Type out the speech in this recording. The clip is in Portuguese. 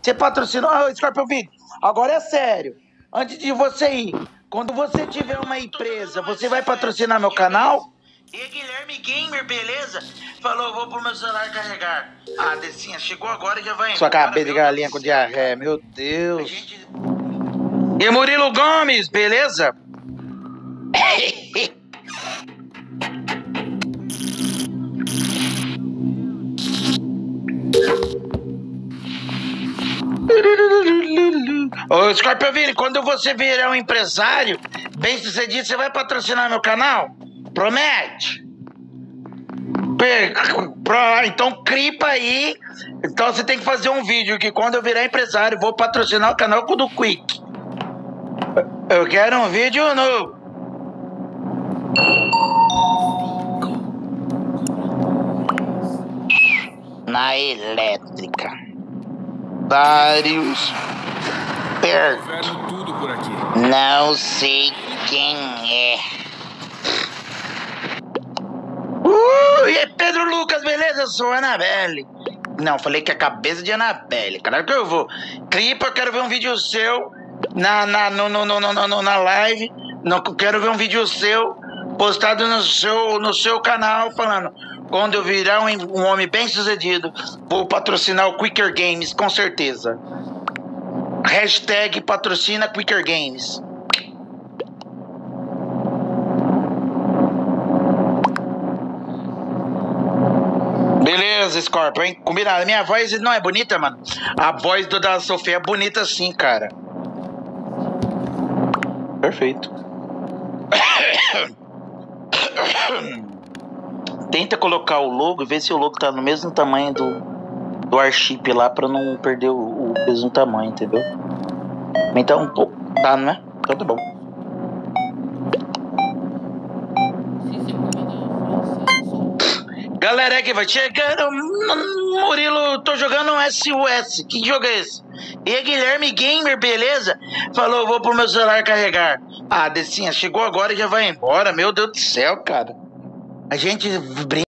Você patrocinou. Ah, Scorpion Video, agora é sério. Antes de você ir, quando você tiver uma empresa, você vai patrocinar meu canal? E Guilherme Gamer, beleza? Falou, vou pro meu celular carregar. Ah, Decinha, chegou agora e já vai embora. Sua cabeça de galinha com diarreia, meu Deus. E Murilo Gomes, beleza? Ô, Scorpion Vini, quando você virar um empresário bem sucedido, você vai patrocinar meu canal? Promete? Então clipa aí. Então você tem que fazer um vídeo que quando eu virar empresário, vou patrocinar o canal do Quick. Eu quero um vídeo novo. Na elétrica. Vários perto. Tudo por aqui. Não sei quem é. E aí, Pedro Lucas, beleza? Eu sou Anabelle. Não, falei que é a cabeça de Anabelle. Claro que eu vou. Clipa, eu quero ver um vídeo seu na live. Não, quero ver um vídeo seu postado no seu canal falando: quando eu virar um homem bem sucedido, vou patrocinar o Quicker Games, com certeza. Hashtag patrocina Quicker Games. Beleza, Scorpion, hein? Combinado. Minha voz não é bonita, mano? A voz da Sofia é bonita sim, cara. Perfeito. Tenta colocar o logo e ver se o logo tá no mesmo tamanho do Archip lá pra não perder o mesmo tamanho, entendeu? Então, pô, tá, não é? Então tá bom. Galera que vai chegando, Murilo, tô jogando um SOS, que jogo é esse? E Guilherme Gamer, beleza? Falou, vou pro meu celular carregar. Ah, Decinha, chegou agora e já vai embora, meu Deus do céu, cara. A gente brinca.